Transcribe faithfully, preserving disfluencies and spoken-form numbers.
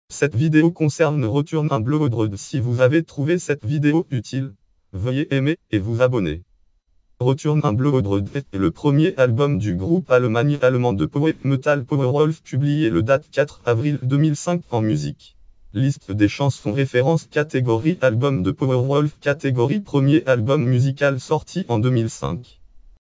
Cette vidéo concerne Return in Blood. Si vous avez trouvé cette vidéo utile, veuillez aimer et vous abonner. Return in Blood est le premier album du groupe allemand de power metal Powerwolf publié le date quatre avril deux mille cinq en musique. Liste des chansons référence catégorie album de Powerwolf catégorie premier album musical sorti en deux mille cinq.